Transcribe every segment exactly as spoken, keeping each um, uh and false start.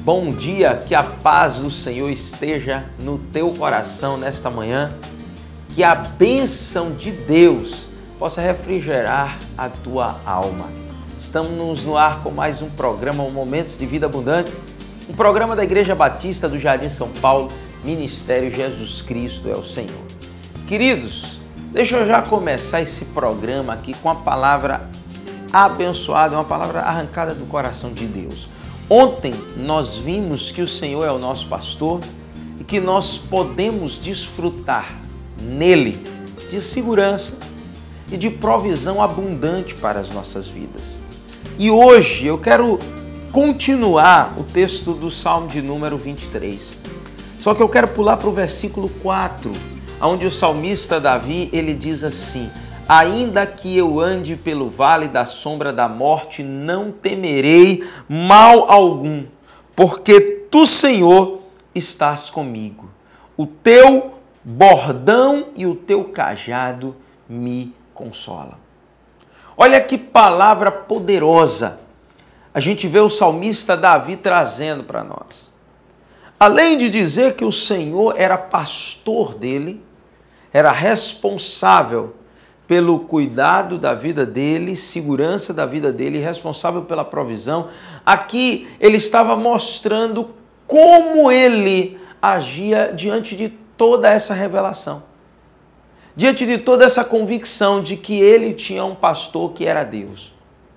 Bom dia, que a paz do Senhor esteja no teu coração nesta manhã, que a bênção de Deus possa refrigerar a tua alma. Estamos no ar com mais um programa, um Momentos de Vida Abundante, um programa da Igreja Batista do Jardim São Paulo, Ministério Jesus Cristo é o Senhor. Queridos, deixa eu já começar esse programa aqui com a palavra abençoada, uma palavra arrancada do coração de Deus. Ontem nós vimos que o Senhor é o nosso pastor e que nós podemos desfrutar nele de segurança e de provisão abundante para as nossas vidas. E hoje eu quero continuar o texto do Salmo de número vinte e três. Só que eu quero pular para o versículo quatro, onde o salmista Davi, ele diz assim: ainda que eu ande pelo vale da sombra da morte, não temerei mal algum, porque tu, Senhor, estás comigo. O teu bordão e o teu cajado me consolam. Olha que palavra poderosa a gente vê o salmista Davi trazendo para nós. Além de dizer que o Senhor era pastor dele, era responsável pelo cuidado da vida dele, segurança da vida dele, responsável pela provisão. Aqui ele estava mostrando como ele agia diante de toda essa revelação, diante de toda essa convicção de que ele tinha um pastor que era Deus.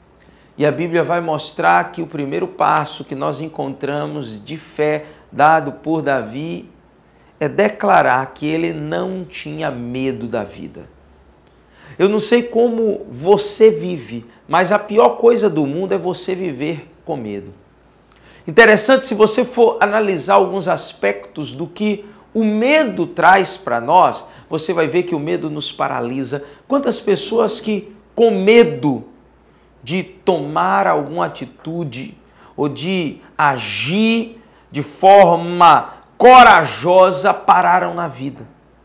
E a Bíblia vai mostrar que o primeiro passo que nós encontramos de fé dado por Davi é declarar que ele não tinha medo da vida. Eu não sei como você vive, mas a pior coisa do mundo é você viver com medo. Interessante, se você for analisar alguns aspectos do que o medo traz para nós, você vai ver que o medo nos paralisa. Quantas pessoas que com medo de tomar alguma atitude ou de agir de forma corajosa pararam na vida.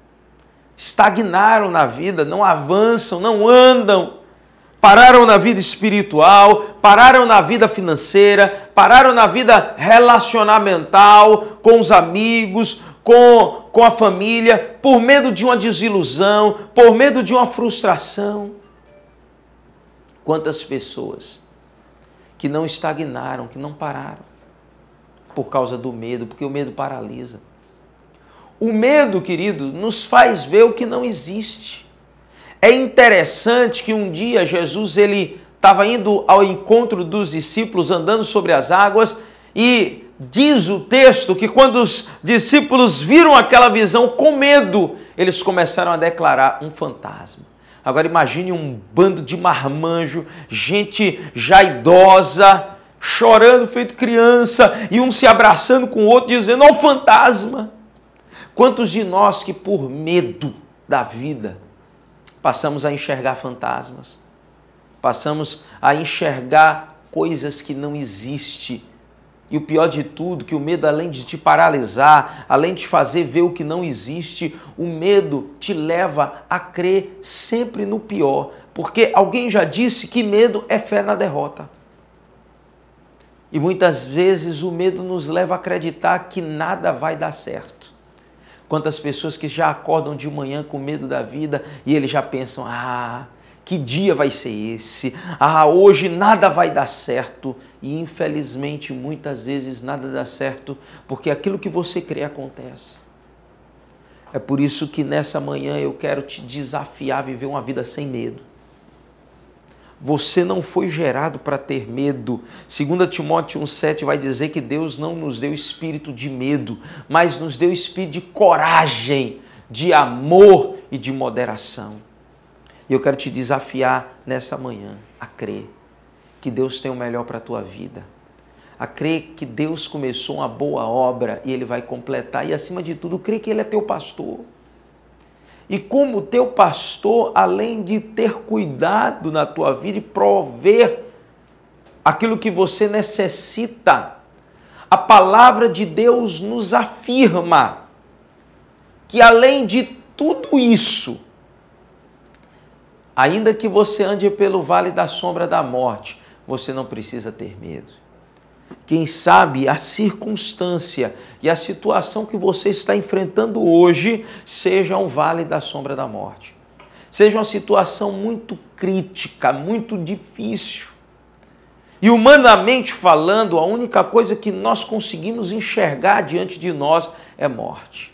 Estagnaram na vida, não avançam, não andam, pararam na vida espiritual, pararam na vida financeira, pararam na vida relacionamental, com os amigos, com, com a família, por medo de uma desilusão, por medo de uma frustração. Quantas pessoas que não estagnaram, que não pararam, por causa do medo, porque o medo paralisa. O medo, querido, nos faz ver o que não existe. É interessante que um dia Jesus ele estava indo ao encontro dos discípulos, andando sobre as águas, e diz o texto que quando os discípulos viram aquela visão com medo, eles começaram a declarar um fantasma. Agora imagine um bando de marmanjo, gente já idosa, chorando feito criança, e um se abraçando com o outro, dizendo: ó, fantasma! Quantos de nós que por medo da vida passamos a enxergar fantasmas, passamos a enxergar coisas que não existem, e o pior de tudo, que o medo, além de te paralisar, além de te fazer ver o que não existe, o medo te leva a crer sempre no pior, porque alguém já disse que medo é fé na derrota. E muitas vezes o medo nos leva a acreditar que nada vai dar certo. Quantas pessoas que já acordam de manhã com medo da vida e eles já pensam: ah, que dia vai ser esse? Ah, hoje nada vai dar certo. E infelizmente muitas vezes nada dá certo porque aquilo que você crê acontece. É por isso que nessa manhã eu quero te desafiar a viver uma vida sem medo. Você não foi gerado para ter medo. Segunda Timóteo um sete vai dizer que Deus não nos deu espírito de medo, mas nos deu espírito de coragem, de amor e de moderação. E eu quero te desafiar nessa manhã a crer que Deus tem o melhor para a tua vida, a crer que Deus começou uma boa obra e Ele vai completar, e acima de tudo, crer que Ele é teu pastor. E como teu pastor, além de ter cuidado na tua vida e prover aquilo que você necessita, a palavra de Deus nos afirma que além de tudo isso, ainda que você ande pelo vale da sombra da morte, você não precisa ter medo. Quem sabe a circunstância e a situação que você está enfrentando hoje seja um vale da sombra da morte. Seja uma situação muito crítica, muito difícil. E humanamente falando, a única coisa que nós conseguimos enxergar diante de nós é morte.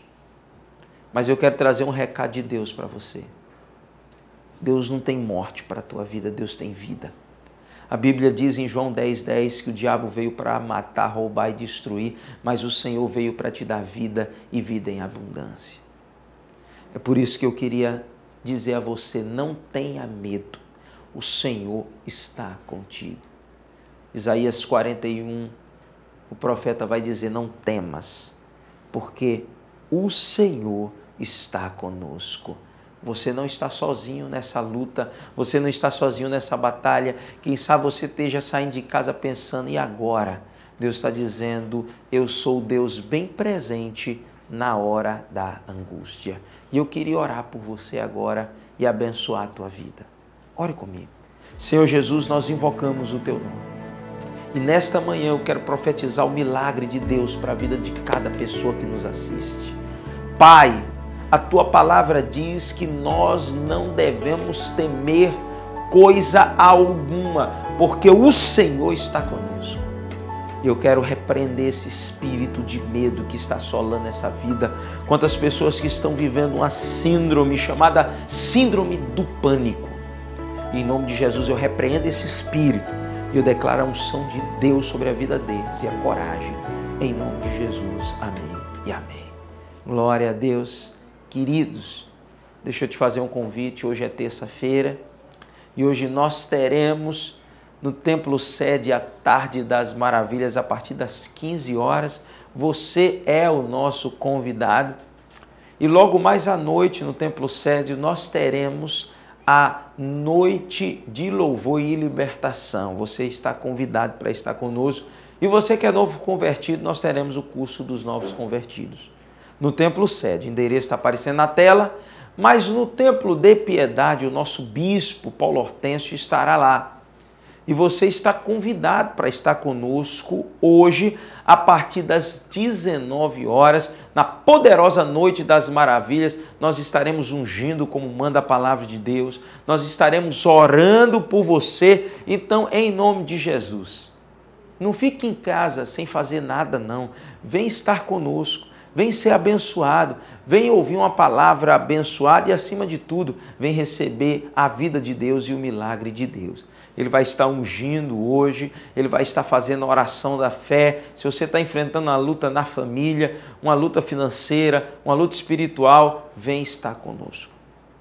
Mas eu quero trazer um recado de Deus para você. Deus não tem morte para a tua vida, Deus tem vida. A Bíblia diz em João dez, dez que o diabo veio para matar, roubar e destruir, mas o Senhor veio para te dar vida e vida em abundância. É por isso que eu queria dizer a você, não tenha medo, o Senhor está contigo. Isaías quarenta e um, o profeta vai dizer, não temas, porque o Senhor está conosco. Você não está sozinho nessa luta, você não está sozinho nessa batalha. Quem sabe você esteja saindo de casa pensando, e agora? Deus está dizendo, eu sou o Deus bem presente na hora da angústia. E eu queria orar por você agora e abençoar a tua vida. Ore comigo. Senhor Jesus, nós invocamos o teu nome. E nesta manhã eu quero profetizar o milagre de Deus para a vida de cada pessoa que nos assiste. Pai, a tua palavra diz que nós não devemos temer coisa alguma, porque o Senhor está conosco. Eu quero repreender esse espírito de medo que está assolando essa vida. Quantas pessoas que estão vivendo uma síndrome chamada síndrome do pânico. E em nome de Jesus eu repreendo esse espírito e eu declaro a unção de Deus sobre a vida deles e a coragem. Em nome de Jesus. Amém e amém. Glória a Deus. Queridos, deixa eu te fazer um convite. Hoje é terça-feira e hoje nós teremos no Templo Sede a Tarde das Maravilhas a partir das quinze horas. Você é o nosso convidado. E logo mais à noite no Templo Sede nós teremos a Noite de Louvor e Libertação. Você está convidado para estar conosco. E você que é novo convertido, nós teremos o curso dos novos convertidos. No Templo Sede, o endereço está aparecendo na tela, mas no Templo de Piedade, o nosso bispo Paulo Hortêncio estará lá. E você está convidado para estar conosco hoje, a partir das dezenove horas, na poderosa Noite das Maravilhas. Nós estaremos ungindo como manda a palavra de Deus, nós estaremos orando por você. Então, em nome de Jesus, não fique em casa sem fazer nada não, vem estar conosco. Vem ser abençoado, vem ouvir uma palavra abençoada e, acima de tudo, vem receber a vida de Deus e o milagre de Deus. Ele vai estar ungindo hoje, ele vai estar fazendo a oração da fé. Se você está enfrentando uma luta na família, uma luta financeira, uma luta espiritual, vem estar conosco.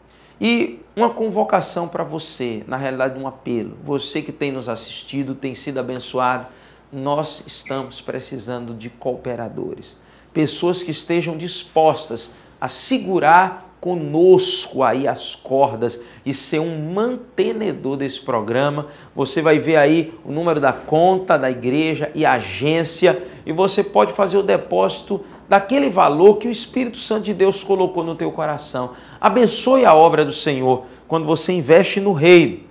E uma convocação para você, na realidade um apelo. Você que tem nos assistido, tem sido abençoado, nós estamos precisando de cooperadores. Pessoas que estejam dispostas a segurar conosco aí as cordas e ser um mantenedor desse programa. Você vai ver aí o número da conta da igreja e agência e você pode fazer o depósito daquele valor que o Espírito Santo de Deus colocou no teu coração. Abençoe a obra do Senhor. Quando você investe no reino,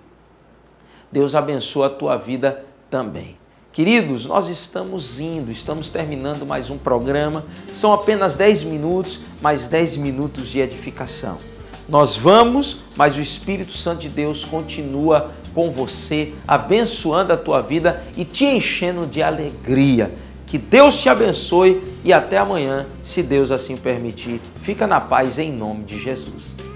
Deus abençoa a tua vida também. Queridos, nós estamos indo, estamos terminando mais um programa. São apenas dez minutos, mais dez minutos de edificação. Nós vamos, mas o Espírito Santo de Deus continua com você, abençoando a tua vida e te enchendo de alegria. Que Deus te abençoe e até amanhã, se Deus assim permitir. Fica na paz em nome de Jesus.